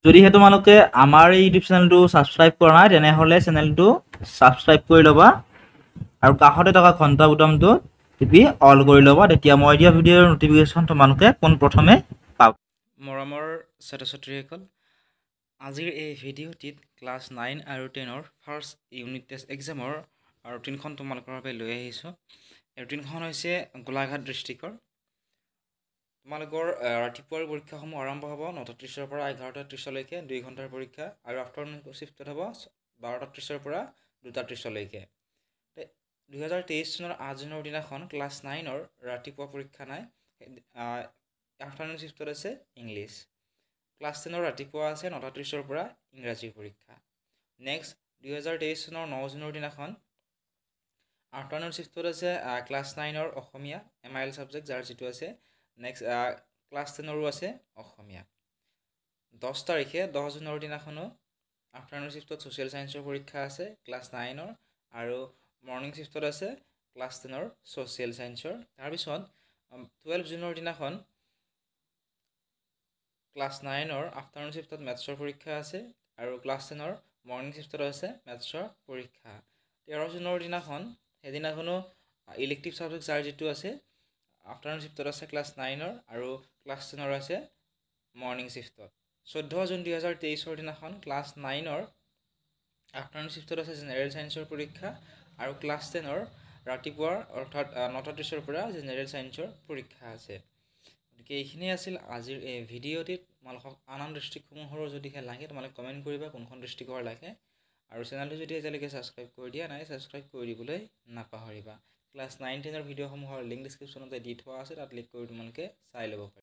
যদিহে তোমালোকে আমাৰ এই ইউটিউব চেনেলটো ছাবস্ক্ৰাইব কৰা নাই তেনেহ'লে চেনেলটো ছাবস্ক্ৰাইব কৰি ল'বা আৰু কাষতে থকা ঘণ্টা বুটামটো টিপি অল কৰি ল'বা, তেতিয়া মই দিয়া ভিডিঅ'ৰ নটিফিকেশ্যন তোমালোকে পোনপ্ৰথমে পাবা। মৰমৰ ছাত্ৰ ছাত্ৰীসকল, আজিৰ এই ভিডিঅ'টিত ক্লাছ 9 আৰু 10ৰ ফাৰ্ষ্ট ইউনিট টেষ্ট এক্সামৰ ৰুটিনখন তোমালোকৰ বাবে লৈ আহিছোঁ। ৰুটিনখন হৈছে গোলাঘাট ডিষ্ট্ৰিক্টৰ। তোমালোকৰ ৰাতিপুৱাৰ পৰীক্ষাসমূহ আৰম্ভ হ'ব 9:30ৰ পৰা 11:30লৈকে 2 ঘণ্টাৰ পৰীক্ষা, আৰু আফটাৰনুন শ্বিফ্টত হ'ব 12:30ৰ পৰা 2:30লৈকে। 2023 চনৰ 8 জুনৰ দিনাখন ক্লাছ 9ৰ ৰাতিপুৱা পৰীক্ষা নাই, আফটাৰনুন শ্বিফ্টত আছে ইংলিছ। ক্লাছ 10ৰ ৰাতিপুৱা আছে 9:30ৰ পৰা ইংৰাজীৰ পৰীক্ষা। নেক্সট 2023 চনৰ 9 জুনৰ দিনাখন আফটাৰনুন শ্বিফ্টত আছে ক্লাছ 9ৰ অসমীয়া MIL ছাবজেক্ট, যাৰ যিটো আছে। নেক্সট ক্লাছ 10ৰো আছে অসমীয়া। 10 তাৰিখে 10 জুনৰ দিনাখনো আফটাৰনুন শ্বিফ্টত ছ'চিয়েল ছায়েন্সৰ পৰীক্ষা আছে ক্লাছ 9ৰ, আৰু মৰ্ণিং শ্বিফ্টত আছে ক্লাছ 10ৰ ছ'চিয়েল ছায়েন্সৰ। তাৰপিছত 12 জুনৰ দিনাখন ক্লাছ 9ৰ আফটাৰনুন শ্বিফ্টত মেথছৰ পৰীক্ষা আছে, আৰু ক্লাছ 10ৰ মৰ্ণিং শ্বিফ্টত আছে মেথছৰ পৰীক্ষা। 13 জুনৰ দিনাখন সেইদিনাখনো ইলেক্টিভ ছাবজেক্ট যাৰ যিটো আছে আফটাৰনুন শ্বিফ্টত আছে ক্লাছ 9ৰ, আৰু ক্লাছ 10ৰ আছে মৰ্ণিং শ্বিফ্টত। 14 জুন 2023 দিনাখন ক্লাছ 9ৰ আফটাৰনুন শ্বিফ্টত আছে জেনেৰেল ছায়েন্সৰ পৰীক্ষা, আৰু ক্লাছ 10ৰ ৰাতিপুৱাৰ অৰ্থাৎ 9:30ৰ পৰা জেনেৰেল ছায়েন্সৰ পৰীক্ষা আছে। গতিকে এইখিনিয়ে আছিল আজিৰ এই ভিডিঅ'টিত। তোমালোকক আন ডিষ্ট্ৰিক্টসমূহৰো যদিহে লাগে তোমালোকে কমেণ্ট কৰিবা কোনখন ডিষ্ট্ৰিক্টৰ লাগে, আৰু চেনেলটো যদি এতিয়ালৈকে ছাবস্ক্ৰাইব কৰি দিয়া নাই ছাবস্ক্ৰাইব কৰি দিবলৈ নাপাহৰিবা। ক্লাছ 9-10ৰ ভিডিঅ'সমূহৰ লিংক ডিছক্ৰিপশ্যনতে দি থোৱা আছে, তাত ক্লিক কৰি তোমালোকে চাই ল'ব পাৰিবা।